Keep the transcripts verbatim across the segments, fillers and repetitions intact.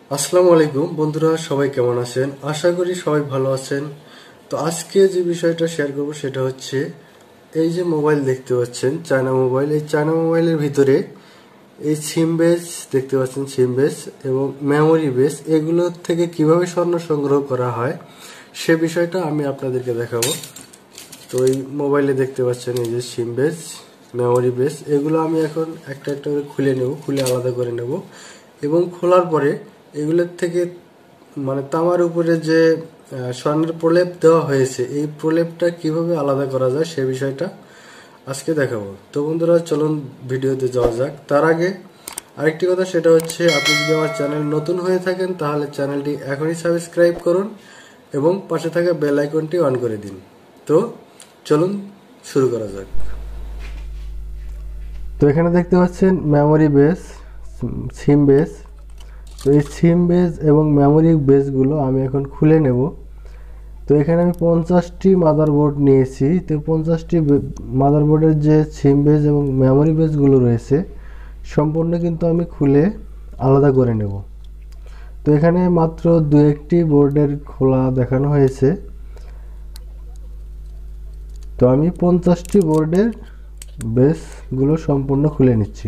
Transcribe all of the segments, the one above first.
আসসালামু আলাইকুম বন্ধুরা, সবাই কেমন আছেন? আশা করি সবাই ভালো আছেন। তো আজকে যে বিষয়টা শেয়ার করব সেটা হচ্ছে এই যে মোবাইল দেখতে পাচ্ছেন, চায়না মোবাইল। এই চায়না মোবাইলের ভিতরে এই সিম বেস দেখতে পাচ্ছেন, সিম বেস এবং মেমোরি বেস, এগুলো থেকে কিভাবে স্বর্ণ সংগ্রহ করা হয় সে বিষয়টা আমি আপনাদেরকে দেখাবো। তো এই মোবাইলে দেখতে পাচ্ছেন এই যে সিম বেস, মেমোরি বেস, এগুলো আমি এখন একটা একটা করে খুলে নেব, খুলে আলাদা করে নেব এবং খোলার পরে এগুলোর থেকে মানে তামার উপরে যে স্বর্ণের প্রলেপ দেওয়া হয়েছে, এই প্রলেপটা কিভাবে আলাদা করা যায় সে বিষয়টা আজকে দেখাবো। তো বন্ধুরা চলুন ভিডিওতে যাওয়া যাক। তার আগে আরেকটি কথা, সেটা হচ্ছে আপনি যদি আমার চ্যানেল নতুন হয়ে থাকেন তাহলে চ্যানেলটি এখনই সাবস্ক্রাইব করুন এবং পাশে থাকা বেল আইকনটি অন করে দিন। তো চলুন শুরু করা যাক। তো এখানে দেখতে পাচ্ছেন মেমোরি বেস, সিম বেস। তো এই সিম বেস এবং মেমোরি বেসগুলো আমি এখন খুলে নেব। তো এখানে আমি পঞ্চাশটি মাদারবোর্ড নিয়েছি। তো পঞ্চাশটি মাদারবোর্ডের যে সিম বেস এবং মেমোরি বেসগুলো রয়েছে সম্পূর্ণ কিন্তু আমি খুলে আলাদা করে নেব। তো এখানে মাত্র দু একটি বোর্ডের খোলা দেখানো হয়েছে। তো আমি পঞ্চাশটি বোর্ডের বেসগুলো সম্পূর্ণ খুলে নিচ্ছি।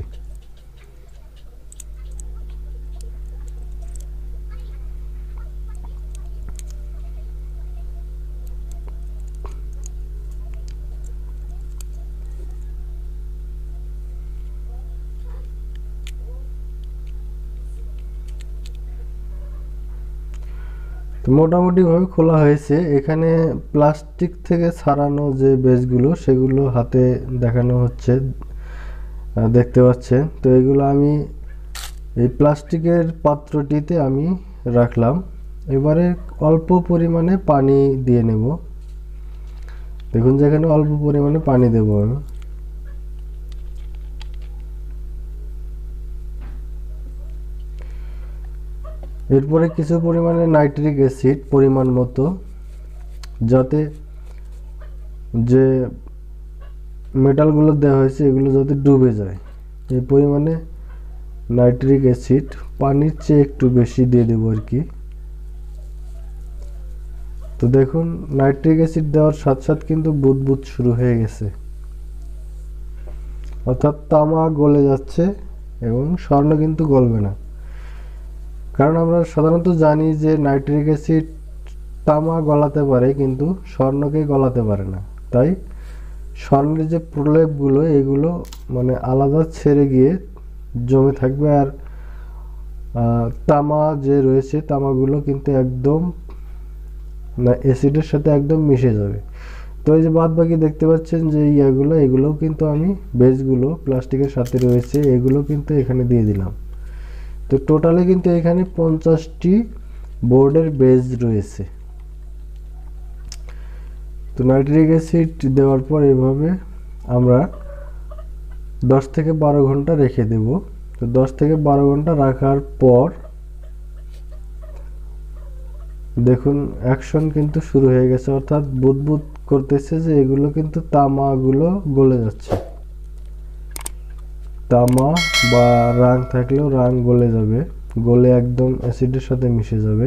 তো মোটামুটিভাবে খোলা হয়েছে। এখানে প্লাস্টিক থেকে ছাড়ানো যে বেসগুলো সেগুলো হাতে দেখানো হচ্ছে, দেখতে পাচ্ছেন। তো এগুলো আমি এই প্লাস্টিকের পাত্রটিতে আমি রাখলাম। এবারে অল্প পরিমাণে পানি দিয়ে নেব। দেখুন যে এখানে অল্প পরিমাণে পানি দেব আমি। এরপরে কিছু পরিমাণে নাইট্রিক অ্যাসিড পরিমাণ মতো, যাতে যে মেটালগুলো দেওয়া হয়েছে এগুলো যাতে ডুবে যায়, এই পরিমাণে নাইট্রিক অ্যাসিড পানির চেয়ে একটু বেশি দিয়ে দেবো আর কি। তো দেখুন নাইট্রিক অ্যাসিড দেওয়ার সাথে সাথে কিন্তু বুদবুদ শুরু হয়ে গেছে, অর্থাৎ তামা গলে যাচ্ছে এবং স্বর্ণ কিন্তু গলবে না। কারণ আমরা সাধারণত জানি যে নাইট্রিক অ্যাসিড তামা গলাতে পারে কিন্তু স্বর্ণকে গলাতে পারে না। তাই স্বর্ণের যে প্রলেপগুলো এগুলো মানে আলাদা ছেড়ে গিয়ে জমে থাকবে, আর তামা যে রয়েছে তামাগুলো কিন্তু একদম না অ্যাসিডের সাথে একদম মিশে যাবে। তো এই যে বাদ বাকি দেখতে পাচ্ছেন যে ইয়াগুলো, এগুলোও কিন্তু আমি বেসগুলো প্লাস্টিকের সাথে রয়েছে এগুলো কিন্তু এখানে দিয়ে দিলাম। তো টোটালে কিন্তু এখানে পঞ্চাশটি বোর্ডের বেস রয়েছে। তো নাইট্রিক অ্যাসিড দেওয়ার পর এভাবে আমরা দশ থেকে বারো ঘন্টা রেখে দেব। তো দশ থেকে বারো ঘন্টা রাখার পর দেখুন অ্যাকশন কিন্তু শুরু হয়ে গেছে, অর্থাৎ বুদবুদ করতেছে যে এগুলো কিন্তু তামাগুলো গলে যাচ্ছে। তামা বা রাং থাকলেও রাং গলে যাবে, গলে একদম অ্যাসিডের সাথে মিশে যাবে।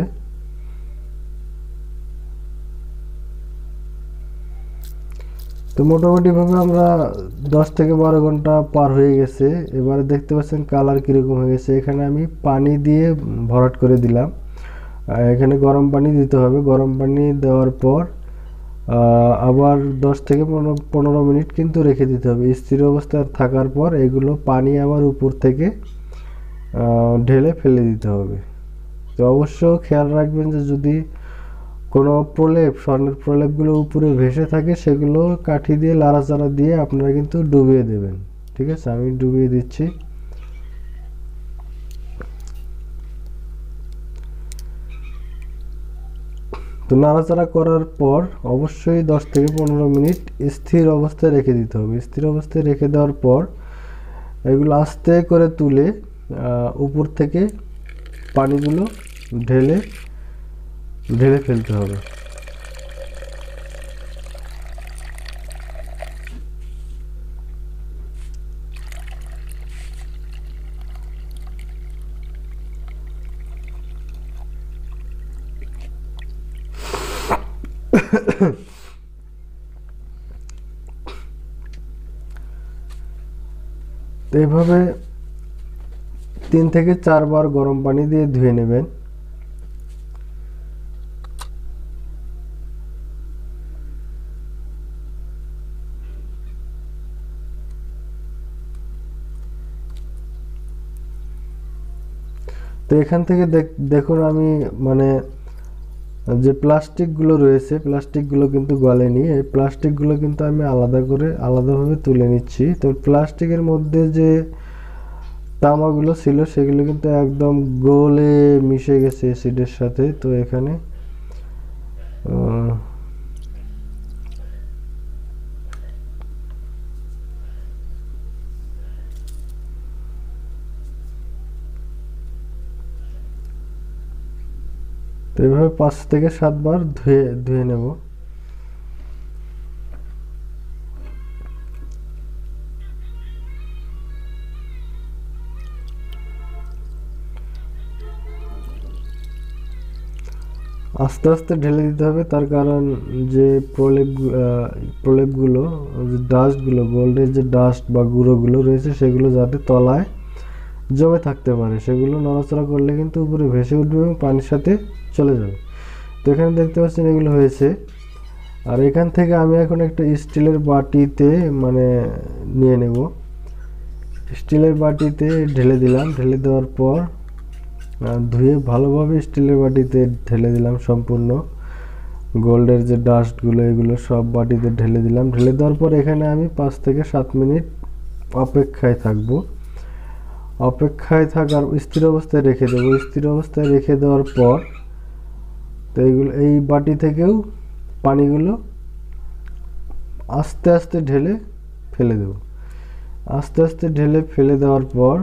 তো মোটামুটিভাবে আমরা দশ থেকে বারো ঘন্টা পার হয়ে গেছে। এবারে দেখতে পাচ্ছেন কালার কীরকম হয়ে গেছে। এখানে আমি পানি দিয়ে ভরাট করে দিলাম। এখানে গরম পানি দিতে হবে। গরম পানি দেওয়ার পর আবার দশ থেকে পনেরো পনেরো মিনিট কিন্তু রেখে দিতে হবে স্থির অবস্থায় থাকার পর। এগুলো পানি আবার উপর থেকে ঢেলে ফেলে দিতে হবে। তো অবশ্য খেয়াল রাখবেন যে যদি কোনো প্রলেপ, স্বর্ণের প্রলেপগুলো উপরে ভেসে থাকে সেগুলো কাঠি দিয়ে লাড়াচাড়া দিয়ে আপনারা কিন্তু ডুবিয়ে দেবেন। ঠিক আছে, আমি ডুবিয়ে দিচ্ছি। তো নাড়াচাড়া করার পর অবশ্যই দশ থেকে পনেরো মিনিট স্থির অবস্থায় রেখে দিতে হবে। স্থির অবস্থায় রেখে দেওয়ার পর এগুলো আস্তে করে তুলে উপর থেকে পানিগুলো ঢেলে ঢেলে ফেলতে হবে। তো এইভাবে তিন থেকে চারবার গরম পানি দিয়ে ধুয়ে নেবেন। তো এখান থেকে দেখুন আমি মানে যে প্লাস্টিকগুলো রয়েছে প্লাস্টিকগুলো কিন্তু গলেনি, এই প্লাস্টিকগুলো কিন্তু আমি আলাদা করে আলাদাভাবে তুলে নিচ্ছি। তো প্লাস্টিকের মধ্যে যে তামাগুলো ছিল সেগুলো কিন্তু একদম গলে মিশে গেছে অ্যাসিডের সাথে। তো এখানে তো এভাবে পাঁচ থেকে সাতবার ধুয়ে ধুয়ে নেব। আস্তে আস্তে ঢেলে দিতে হবে, তার কারণ যে প্রলেপ প্রলেপগুলো যে ডাস্টগুলো গোল্ডের যে ডাস্ট বা গুঁড়োগুলো রয়েছে সেগুলো যাতে তলায় জমে থাকতে পারে, সেগুলো নড়াচড়া করলে কিন্তু উপরে ভেসে উঠবে এবং পানির সাথে চলে যাবে। তো এখানে দেখতে পাচ্ছেন এগুলো হয়েছে। আর এখান থেকে আমি এখন একটা স্টিলের বাটিতে মানে নিয়ে নেব। স্টিলের বাটিতে ঢেলে দিলাম, ঢেলে দেওয়ার পর ধুয়ে ভালোভাবে স্টিলের বাটিতে ঢেলে দিলাম। সম্পূর্ণ গোল্ডের যে ডাস্টগুলো এগুলো সব বাটিতে ঢেলে দিলাম। ঢেলে দেওয়ার পর এখানে আমি পাঁচ থেকে সাত মিনিট অপেক্ষায় থাকব। অপেক্ষায় থাকার স্থির অবস্থায় রেখে দেবো। স্থির অবস্থায় রেখে দেওয়ার পর তো এইগুলো এই বাটি থেকেও পানিগুলো আস্তে আস্তে ঢেলে ফেলে দেব। আস্তে আস্তে ঢেলে ফেলে দেওয়ার পর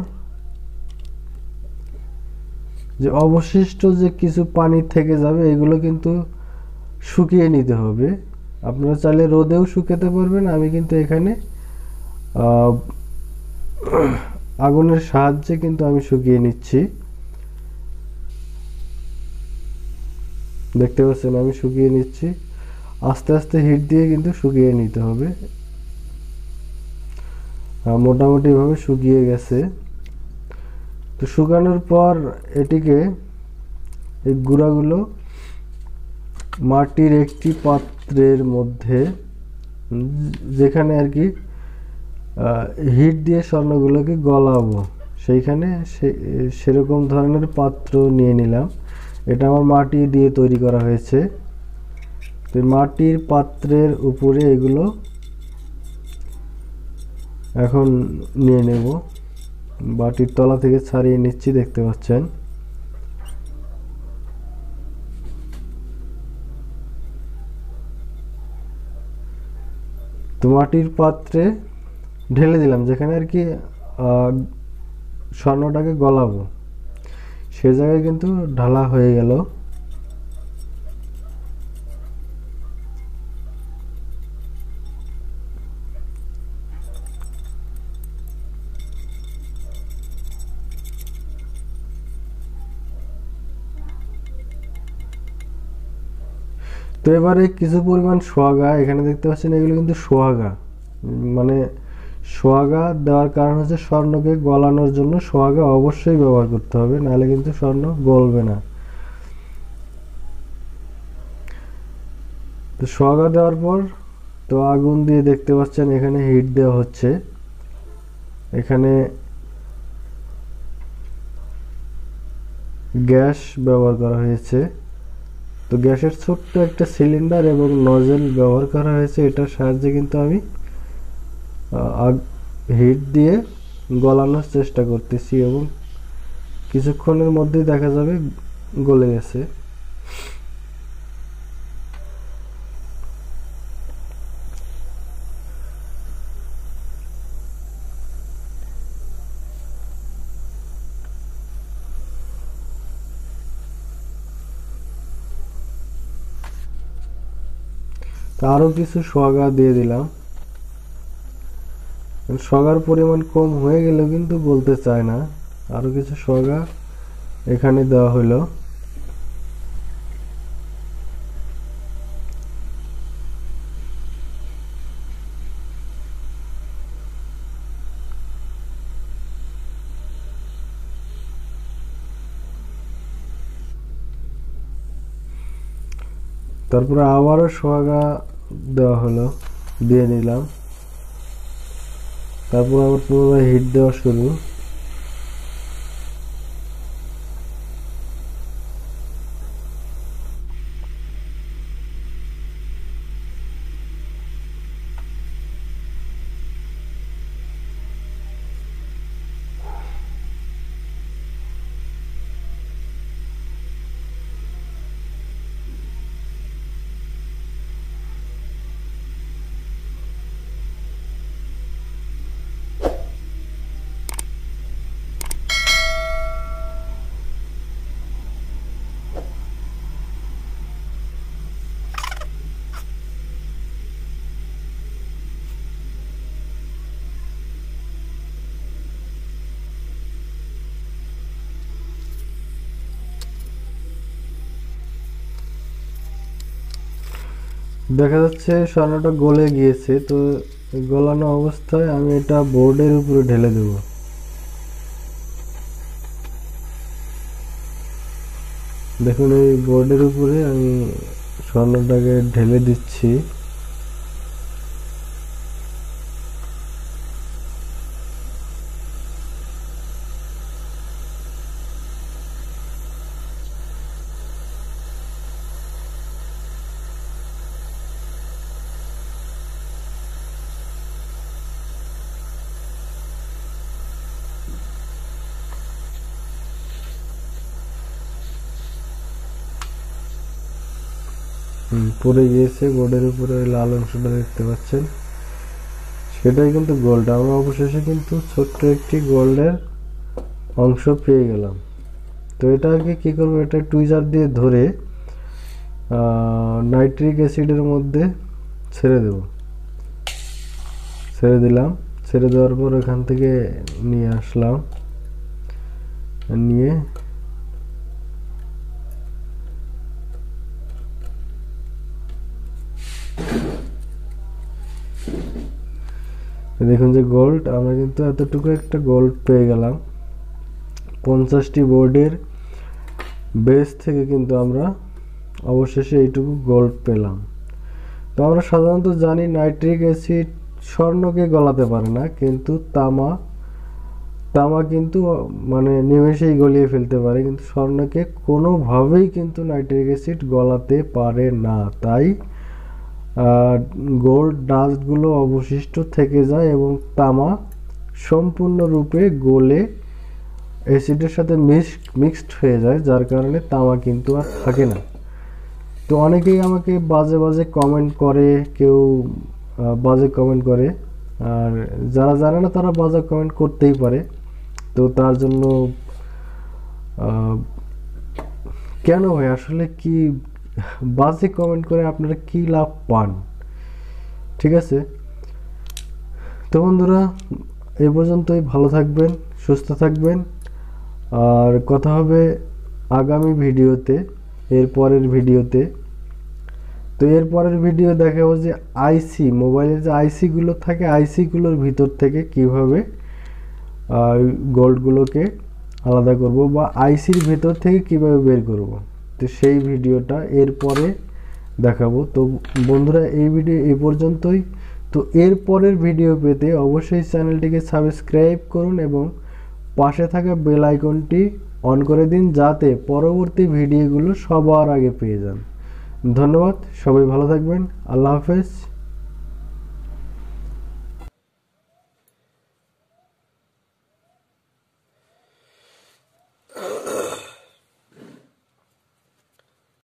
যে অবশিষ্ট যে কিছু পানি থেকে যাবে এগুলো কিন্তু শুকিয়ে নিতে হবে। আপনারা চাইলে রোদেও শুকাতে পারবেন, আমি কিন্তু এখানে আগুনের সাহায্যে কিন্তু আমি শুকিয়ে নিচ্ছি। দেখতে পাচ্ছেন আমি শুকিয়ে নিচ্ছি। আস্তে আস্তে হিট দিয়ে কিন্তু শুকিয়ে নিতে হবে। মোটামুটি ভাবে শুকিয়ে গেছে। তো শুকানোর পর এটিকে এই গুঁড়াগুলো মাটির একটি পাত্রের মধ্যে, যেখানে আর কি হিট দিয়ে স্বর্ণগুলোকে গলাবো, সেইখানে সেরকম ধরনের পাত্র নিয়ে নিলাম। এটা আমার মাটি দিয়ে তৈরি করা হয়েছে। তো মাটির পাত্রের উপরে এগুলো এখন নিয়ে নেব। বাটির তলা থেকে ছাড়িয়ে নিচ্ছি, দেখতে পাচ্ছেন। তো মাটির পাত্রে ঢেলে দিলাম, যেখানে আর কি স্বর্ণটাকে গলাবো সে জায়গায় কিন্তু ঢালা হয়ে গেল। তো এবারে কিছু পরিমাণ সোয়াগা এখানে দেখতে পাচ্ছেন, এগুলো কিন্তু সোয়াগা, মানে সোয়াগা দেওয়ার কারণ হচ্ছে স্বর্ণকে গলানোর জন্য সোয়াগা অবশ্যই ব্যবহার করতে হবে, নাহলে কিন্তু স্বর্ণ গলবে না। তো সোয়াগা দেওয়ার পর তো আগুন দিয়ে দেখতে পাচ্ছেন এখানে হিট দেওয়া হচ্ছে। এখানে গ্যাস ব্যবহার করা হয়েছে। তো গ্যাসের ছোট্ট একটা সিলিন্ডার এবং নজেল ব্যবহার করা হয়েছে। এটার সাহায্যে কিন্তু আমি হিট দিয়ে গলানোর চেষ্টা করতেছি এবং কিছুক্ষণের মধ্যেই দেখা যাবে গলে গেছে। আরো কিছু সোয়াগা দিয়ে দিলাম। সোয়াগার পরিমাণ কম হয়ে গেলেও কিন্তু বলতে চায় না, আরো কিছু সোয়াগা এখানে দেওয়া হলো। তারপরে আবারও সোহাগা দেওয়া হলো, দিয়ে নিলাম। তারপর আবার পুনরায় হিট দেওয়া শুরু। দেখা যাচ্ছে স্বর্ণটা গলে গিয়েছে। তো গলানো অবস্থায় আমি এটা বোর্ডের উপরে ঢেলে দেব। দেখুন এই বোর্ডের উপরে আমি স্বর্ণটাকে ঢেলে দিচ্ছি। পড়ে গিয়েছে বোর্ডের উপরে, লাল অংশটা দেখতে পাচ্ছেন, সেটাই কিন্তু গোল্ড। আমরা অবশেষে কিন্তু ছোট্ট একটি গোল্ডের অংশ পেয়ে গেলাম। তো এটাকে কি করবো, এটা টুইজার দিয়ে ধরে নাইট্রিক অ্যাসিডের মধ্যে ছেড়ে দেব। ছেড়ে দিলাম। ছেড়ে দেওয়ার পর এখান থেকে নিয়ে আসলাম, নিয়ে দেখুন যে গোল্ড, আমরা কিন্তু এতটুকু একটা গোল্ড পেয়ে গেলাম। পঞ্চাশটি বোর্ডের বেস থেকে কিন্তু আমরা অবশেষে এইটুকু গোল্ড পেলাম। তো আমরা সাধারণত জানি নাইট্রিক অ্যাসিড স্বর্ণকে গলাতে পারে না, কিন্তু তামা তামা কিন্তু মানে নিমেষেই গলিয়ে ফেলতে পারে, কিন্তু স্বর্ণকে কোনোভাবেই কিন্তু নাইট্রিক অ্যাসিড গলাতে পারে না। তাই গোল্ড ডাস্টগুলো অবশিষ্ট থেকে যায় এবং তামা সম্পূর্ণরূপে গলে অ্যাসিডের সাথে মিক্সড হয়ে যায়, যার কারণে তামা কিন্তু আর থাকে না। তো অনেকেই আমাকে বাজে বাজে কমেন্ট করে, কেউ বাজে কমেন্ট করে, আর যারা জানে না তারা বাজে কমেন্ট করতেই পারে। তো তার জন্য কেন ভাই, আসলে কি বাজে কমেন্ট করে আপনারা কি লাভ পান? ঠিক আছে, তো বন্ধুরা এই পর্যন্তই। ভালো থাকবেন, সুস্থ থাকবেন, আর কথা হবে আগামী ভিডিওতে, এর পরের ভিডিওতে। তো এর পরের ভিডিও দেখাবো যে আইসি, মোবাইলের যে আইসিগুলো থাকে, আইসিগুলোর ভিতর থেকে কিভাবে গোল্ডগুলোকে আলাদা করব, বা আইসির ভেতর থেকে কিভাবে বের করব, তো সেই ভিডিওটা এরপরে দেখাবো। তো বন্ধুরা এই ভিডিও এই পর্যন্তই। তো এর পরের ভিডিও পেতে অবশ্যই চ্যানেলটিকে সাবস্ক্রাইব করুন এবং পাশে থাকা বেল আইকনটি অন করে দিন, যাতে পরবর্তী ভিডিওগুলো সবার আগে পেয়ে যান। ধন্যবাদ, সবাই ভালো থাকবেন, আল্লাহ হাফেজ।